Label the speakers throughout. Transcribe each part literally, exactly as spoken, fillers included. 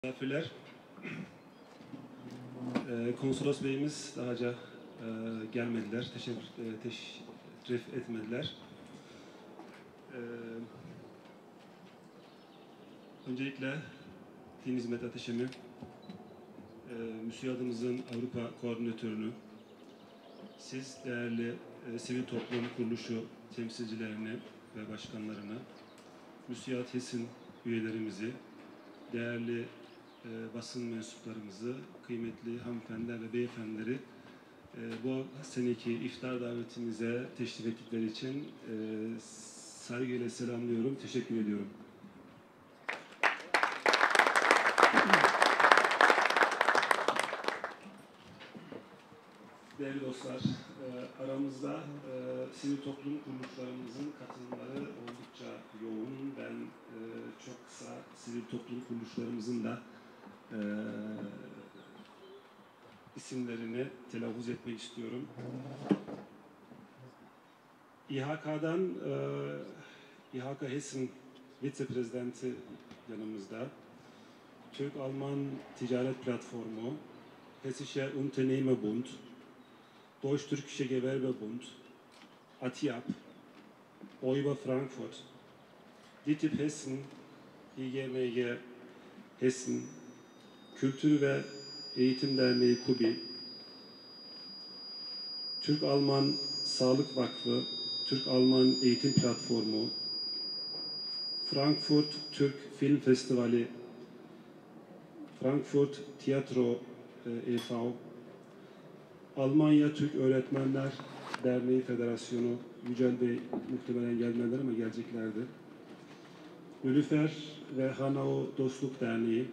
Speaker 1: Misafirler, e, Konsolos Beyimiz dahaca e, gelmediler, teşekkür, e, teşrif etmediler. E, öncelikle Din Hizmet Ateşimi, e, MÜSİAD'ımızın Avrupa Koordinatörünü, siz değerli e, sivil toplum kuruluşu temsilcilerini ve başkanlarını, MÜSİAD HES'in üyelerimizi, değerli e, basın mensuplarımızı, kıymetli hanımefendiler ve beyefendileri e, bu seneki iftar davetimize teşrif ettikleri için e, saygıyla selamlıyorum, teşekkür ediyorum. Değerli dostlar, e, aramızda e, sivil toplum kuruluşlarımızın katılımları oldukça yoğun. Ben e, çok kısa sivil toplum kuruluşlarımızın da e, isimlerini telaffuz etmek istiyorum. İHK'dan e, İHK Hessen Vice-Prezidenti yanımızda. Türk-Alman Ticaret Platformu, Hessischer Unternehmerbund, Deutsch-Türkische Gewerbebund, ATİAP, OİBA Frankfurt, DİTİB Hessen, İ G M G Hessen, Kültür ve Eğitim Derneği KUBİ, Türk-Alman Sağlık Vakfı, Türk-Alman Eğitim Platformu, Frankfurt Türk Film Festivali, Frankfurt Tiyatro e V, Almanya Türk Öğretmenler Derneği Federasyonu, Yücel Bey muhtemelen gelmediler ama geleceklerdi. Nülüfer ve Hanao Dostluk Derneği,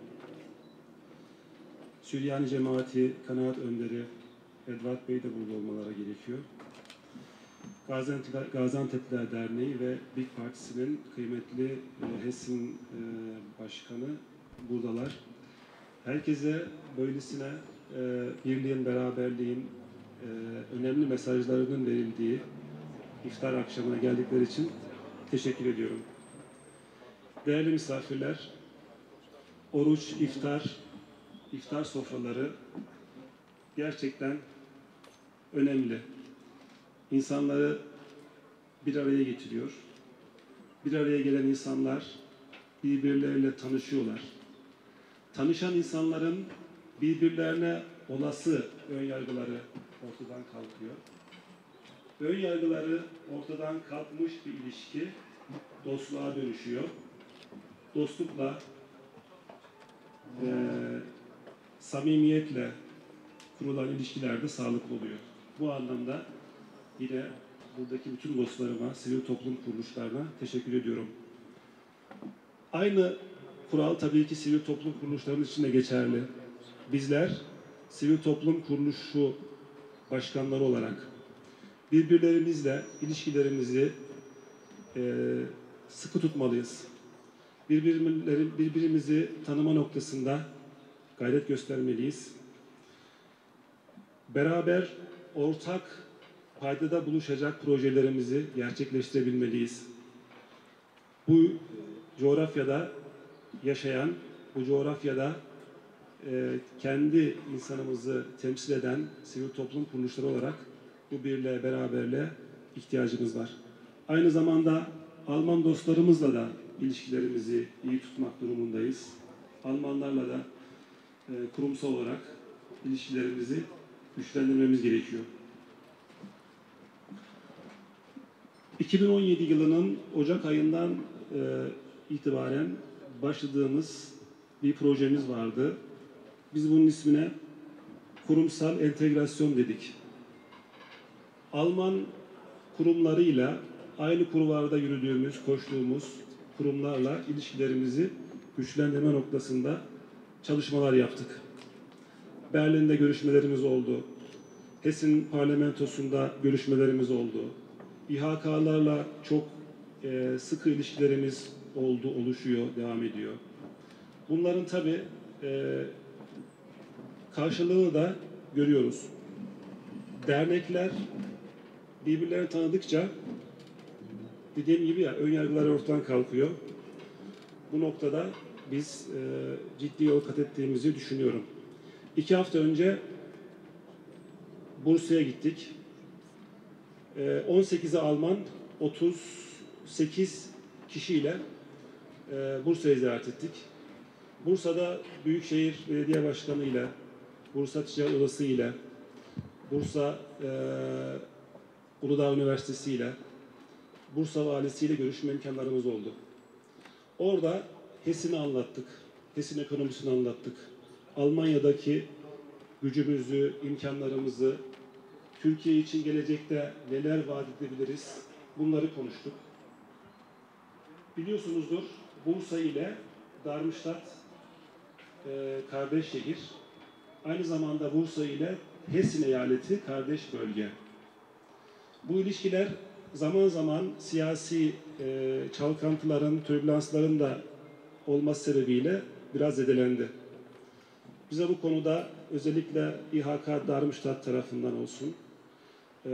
Speaker 1: Süryani Cemaati Kanaat Önderi Edvard Bey de burada olmaları gerekiyor. Gaziantep, Gaziantep'ler Derneği ve Big Partisi'nin kıymetli e, Hessen e, Başkanı buradalar. Herkese böylesine e, birliğin, beraberliğin e, önemli mesajlarının verildiği iftar akşamına geldikleri için teşekkür ediyorum. Değerli misafirler, oruç, iftar, iftar sofraları gerçekten önemli. İnsanları bir araya getiriyor. Bir araya gelen insanlar birbirleriyle tanışıyorlar. Tanışan insanların birbirlerine olası önyargıları ortadan kalkıyor. Önyargıları ortadan kalkmış bir ilişki dostluğa dönüşüyor. Dostlukla, e, samimiyetle kurulan ilişkiler de sağlıklı oluyor. Bu anlamda yine buradaki bütün dostlarıma, sivil toplum kuruluşlarına teşekkür ediyorum. Aynı kural tabii ki sivil toplum kuruluşlarının için de geçerli. Bizler sivil toplum kuruluşu başkanları olarak birbirlerimizle ilişkilerimizi e, sıkı tutmalıyız. Birbirleri, birbirimizi tanıma noktasında gayret göstermeliyiz. Beraber ortak paydada buluşacak projelerimizi gerçekleştirebilmeliyiz. Bu coğrafyada yaşayan, bu coğrafyada e, kendi insanımızı temsil eden sivil toplum kuruluşları olarak bu birliğe, beraberliğe ihtiyacımız var. Aynı zamanda Alman dostlarımızla da ilişkilerimizi iyi tutmak durumundayız. Almanlarla da e, kurumsal olarak ilişkilerimizi güçlendirmemiz gerekiyor. iki bin on yedi yılının Ocak ayından e, itibaren başladığımız bir projemiz vardı. Biz bunun ismine kurumsal entegrasyon dedik. Alman kurumlarıyla aynı kulvarda yürüdüğümüz, koştuğumuz kurumlarla ilişkilerimizi güçlendirme noktasında çalışmalar yaptık. Berlin'de görüşmelerimiz oldu. Hessen parlamentosunda görüşmelerimiz oldu. İHK'larla çok e, sıkı ilişkilerimiz oldu, oluşuyor, devam ediyor. Bunların tabii e, karşılığını da görüyoruz. Dernekler birbirlerini tanıdıkça dediğim gibi ya önyargılar ortadan kalkıyor. Bu noktada biz e, ciddi yol kat ettiğimizi düşünüyorum. İki hafta önce Bursa'ya gittik. E, on sekizi Alman, otuz sekiz kişiyle e, Bursa'yı ziyaret ettik. Bursa'da Büyükşehir Belediye Başkanı ile, Bursa Ticaret Odası ile, Bursa e, Uludağ Üniversitesi ile, Bursa Valisi ile görüşme imkanlarımız oldu. Orada HES'ini anlattık, HES'in ekonomisini anlattık. Almanya'daki gücümüzü, imkanlarımızı, Türkiye için gelecekte neler vaat edebiliriz, bunları konuştuk. Biliyorsunuzdur, Bursa ile Darmstadt e, kardeş şehir. Aynı zamanda Bursa ile Hessen eyaleti kardeş bölge. Bu ilişkiler zaman zaman siyasi e, çalkantıların, türbülansların da olması sebebiyle biraz zedelendi. Bize bu konuda özellikle İ H K Darmstadt tarafından olsun, e,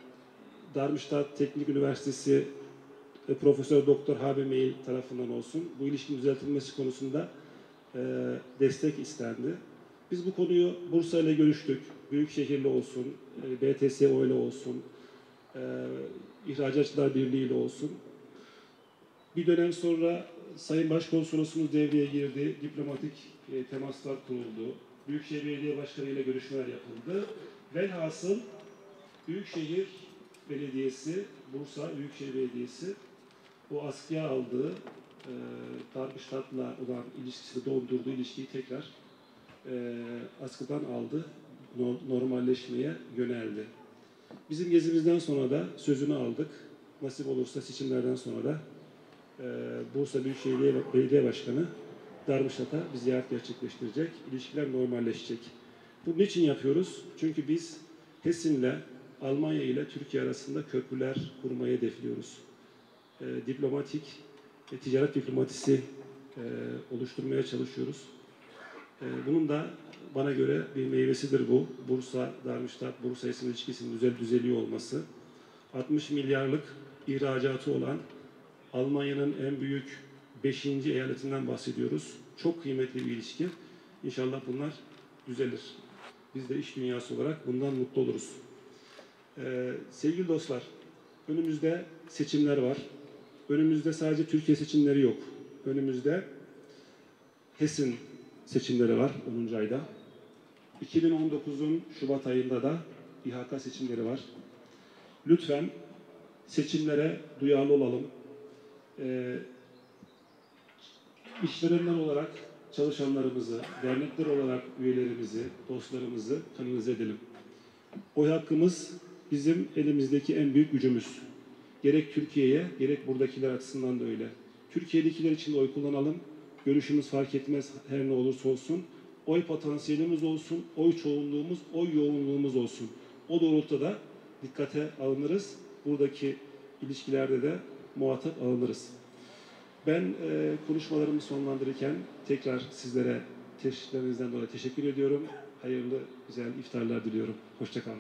Speaker 1: Darmstadt Teknik Üniversitesi e, Profesör Doktor Habe Meil tarafından olsun, bu ilişkinin düzeltilmesi konusunda e, destek istendi. Biz bu konuyu Bursa ile görüştük. Büyükşehir'le olsun, e, B T S O ile olsun, e, İhracatçılar Birliği ile olsun. Bir dönem sonra Sayın Başkonsolosumuz devreye girdi, diplomatik e, temaslar kuruldu. Büyükşehir Belediye Başkanı ile görüşmeler yapıldı. Velhasıl Büyükşehir Belediyesi, Bursa Büyükşehir Belediyesi o askıya aldığı e, Darmstadt'la olan ilişkisini dondurduğu ilişkiyi tekrar e, askıdan aldı, normalleşmeye yöneldi. Bizim gezimizden sonra da sözünü aldık. Nasip olursa seçimlerden sonra da e, Bursa Büyükşehir Belediye Başkanı Darmstadt'a bir ziyaret gerçekleştirecek. İlişkiler normalleşecek. Bunu niçin yapıyoruz? Çünkü biz Hessen'le, Almanya ile Türkiye arasında köprüler kurmayı hedefliyoruz. E, diplomatik ve ticaret diplomatisi e, oluşturmaya çalışıyoruz. E, bunun da bana göre bir meyvesidir bu. Bursa, Darmstadt, Bursa Hessen ilişkisinin güzel düzeliyor olması. altmış milyarlık ihracatı olan Almanya'nın en büyük beşinci eyaletinden bahsediyoruz. Çok kıymetli bir ilişki. İnşallah bunlar düzelir. Biz de iş dünyası olarak bundan mutlu oluruz. Ee, sevgili dostlar, önümüzde seçimler var. Önümüzde sadece Türkiye seçimleri yok. Önümüzde Hessen seçimleri var onuncu ayda. iki bin on dokuzun Şubat ayında da İ H K seçimleri var. Lütfen seçimlere duyarlı olalım. Ee, işverenler olarak çalışanlarımızı, dernekler olarak üyelerimizi, dostlarımızı kanalize edelim. Oy hakkımız bizim elimizdeki en büyük gücümüz. Gerek Türkiye'ye, gerek buradakiler açısından da öyle. Türkiye'dekiler için de oy kullanalım. Görüşümüz fark etmez her ne olursa olsun. Oy potansiyelimiz olsun, oy çoğunluğumuz, oy yoğunluğumuz olsun. O doğrultuda da dikkate alınırız. Buradaki ilişkilerde de muhatap alınırız. Ben e, konuşmalarımı sonlandırırken tekrar sizlere teşviklerinizden dolayı teşekkür ediyorum. Hayırlı, güzel iftarlar diliyorum. Hoşça kalın.